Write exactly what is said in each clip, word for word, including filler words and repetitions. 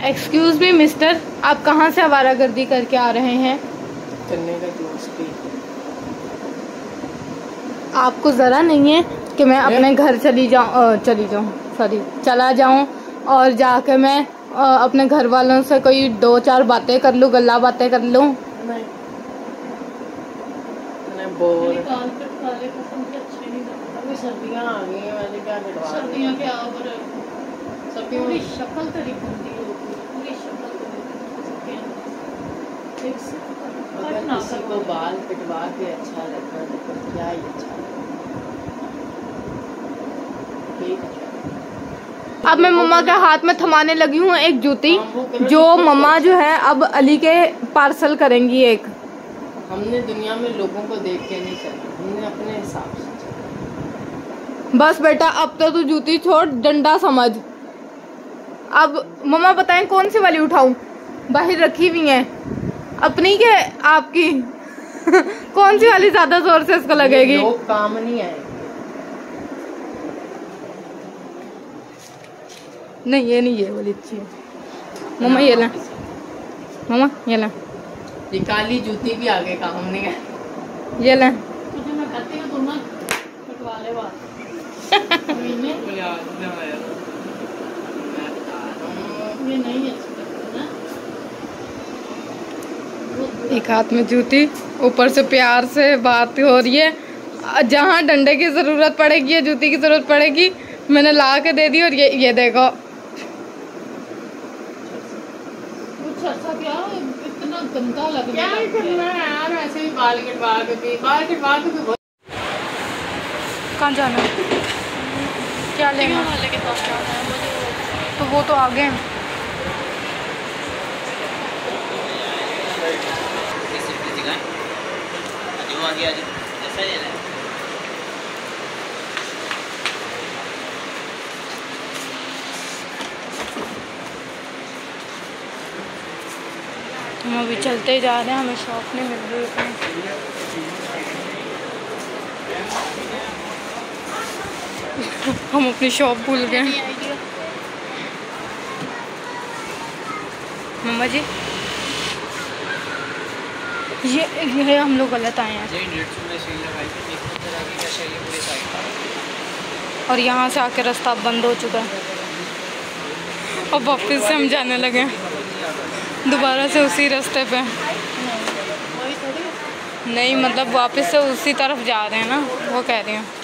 Excuse me mister, आप कहाँ से आवारागर्दी करके आ रहे हैं? करने का जूस भी। आपको ज़रा नहीं है कि मैं अपने घर चली जाऊँ चली जाऊँ सॉरी चला जाऊँ और जाके मैं आ, अपने घर वालों से कोई दो चार बातें कर लूँ, गल्ला बातें कर लूँ? नहीं मैं बोर सर्दियाँ आ गई हैं, वैसे क्या कटवा सर्दियाँ क्या और सबकी पूरी शक्ल तेरी बनती है, पूरी शक्ल तेरी अगर किसी को बाल कटवा के अच्छा लगता है तो क्या ही अच्छा लगता। अब मैं मम्मा के हाथ में थमाने लगी हूँ एक जूती, जो मम्मा जो है अब अली के पार्सल करेंगी एक। हमने दुनिया में लोगों को देख के नहीं चलना, हमने अपने हिसाब से चलना। बस बेटा अब तो तू जूती छोड़, डंडा समझ। अब मम्मा बताएं कौन सी वाली उठाऊं? बाहर रखी हुई हैं अपनी के आपकी कौन सी वाली ज्यादा जोर से इसको लगेगी? लोग काम नहीं आए। नहीं ये नहीं, ये वाली अच्छी है मम्मा, ये ले मम्मा, ये ले। ये काली जूती भी आगे काम नहीं है, ये ले। तुझे मैं कहती हूँ तुम कटवा ले बात। ये नहीं है एक हाथ में जूती, ऊपर से प्यार से बात हो रही है। जहाँ डंडे की जरूरत पड़ेगी या जूती की जरूरत पड़ेगी मैंने ला के दे दी। और ये ये देखो कुछ अच्छा क्या इतना गंदा लग रहा है। क्या करना है यार, ऐसे ही बाल कटवा के भी बाल कटवा के भी। कहाँ जाना है? क्या लेना वाले के पास जाना है मुझे, तो वो तो आ गए। हम अभी चलते ही जा रहे हैं, हमें शॉप नहीं मिल रही है। हम अपनी शॉप भूल गए। मम्मा जी ये ये हम लोग गलत आए हैं और यहाँ से आके रास्ता बंद हो चुका है। और वापस से हम जाने लगे दोबारा से उसी रास्ते पे। नहीं मतलब वापस से उसी तरफ जा रहे हैं ना, वो कह रही हैं।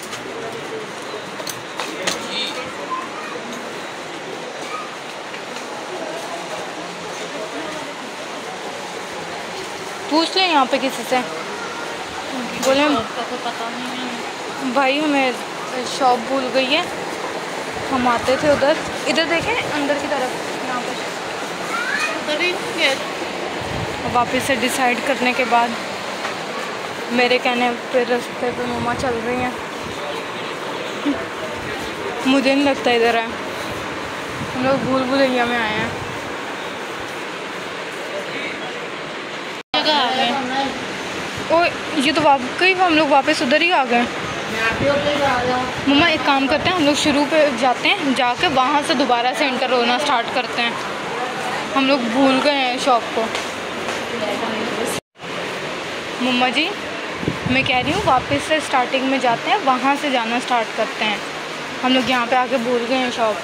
पूछ ले यहाँ पे किसी से, बोले पता नहीं भाई हमें शॉप भूल गई है, हम आते थे उधर, इधर देखें अंदर की तरफ, यहाँ पे उधर ही। वापस से डिसाइड करने के बाद मेरे कहने पे रास्ते पे मम्मा चल रही हैं। मुझे नहीं लगता इधर है, हम लोग भूल भुलैया में आए हैं। ओ ये तो वाकई हम लोग वापस उधर ही आ गए। मम्मा एक काम करते हैं, हम लोग शुरू पे जाते हैं, जाके वहाँ से दोबारा से एंटर होना स्टार्ट करते हैं। हम लोग भूल गए हैं शॉप को। मम्मा जी मैं कह रही हूँ वापस से स्टार्टिंग में जाते हैं, वहाँ से जाना स्टार्ट करते हैं। हम लोग यहाँ पे आके भूल गए हैं shop.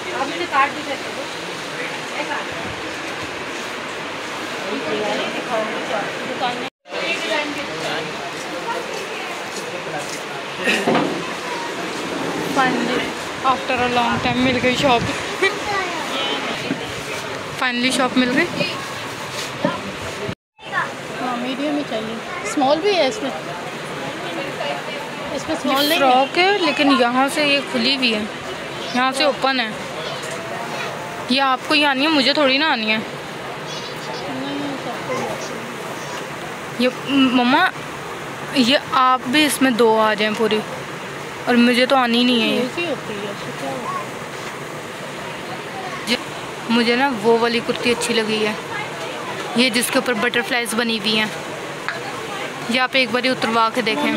Finally after a long time मिल गई शॉप। फाइनली शॉप मिल गई। हाँ मीडियम ही चाहिए, स्मॉल भी है इसमें, इसमें स्मॉल नहीं फ्रॉक है लेकिन यहाँ से ये खुली भी है, यहाँ से ओपन है। ये आपको ही आनी है, मुझे थोड़ी ना आनी है। ये मम्मा ये आप भी इसमें दो आ जाएं पूरी, और मुझे तो आनी नहीं है ये। मुझे ना वो वाली कुर्ती अच्छी लगी है, ये जिसके ऊपर बटरफ्लाइज बनी हुई हैं। ये आप एक बार उतरवा के देखें।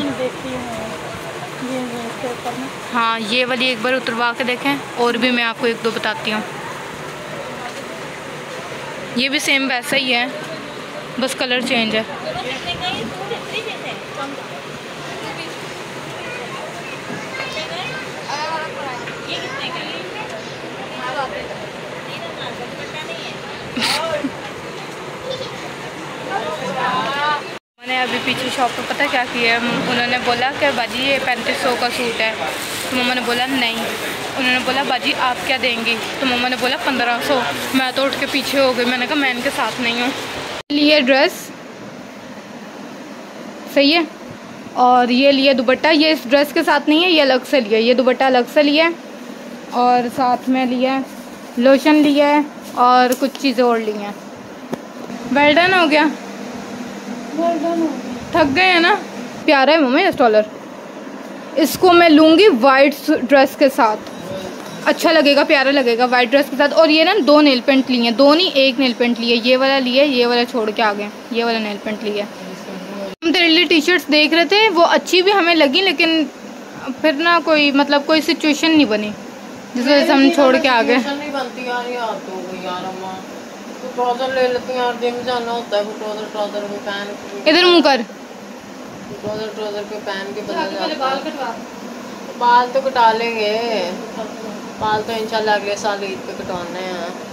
हाँ ये वाली एक बार उतरवा के देखें, और भी मैं आपको एक दो बताती हूँ। ये भी सेम वैसा ही है, बस कलर चेंज है। मैंने अभी पीछे शॉप पे पता क्या किया, उन्होंने बोला कि बाजी ये पैंतीस सौ का सूट है, तो मम्मा ने बोला नहीं। उन्होंने बोला बाजी आप क्या देंगी, तो मम्मा ने बोला पंद्रह सौ। मैं तो उठ के पीछे हो गई, मैंने कहा मैं इनके साथ नहीं हूँ। लिए ड्रेस सही है, और ये लिए दुपट्टा, ये इस ड्रेस के साथ नहीं है, ये अलग से लिया, ये दुपट्टा अलग से लिया है, और साथ में लिया लोशन लिया है और कुछ चीज़ें और ली हैं। वेल डन हो गया, वेल डन हो गया। थक गए हैं ना। प्यारा है मम्मा ये स्टॉलर, इसको मैं लूँगी वाइट ड्रेस के साथ, अच्छा लगेगा, प्यारा लगेगा वाइट ड्रेस के साथ। और ये ना दो नेल पेंट लिए हैं, दो नहीं एक नेल पेंट लिए, ये वाला लिए, ये वाला छोड़ के आ गए, ये वाला नेल पेंट लिया। हम तेरे लिए टी शर्ट्स देख रहे थे, वो अच्छी भी हमें लगी, लेकिन फिर ना कोई मतलब कोई सिचुएशन नहीं बनी जिस वजह से हम छोड़ के आ गए। नहीं बनती यार, ये हाथ हो गई यार अम्मा। तो ट्राउजर ले लेती हैं यार, जिम जाना होता है, ट्राउजर ट्राउजर में पहन के, इधर मुँह कर, ट्राउजर ट्राउजर के पहन के बदल जाता है। बाल कटवा, बाल तो कटा लेंगे, बाल तो इंशाल्लाह अगले साल ईद पे कटवाने हैं।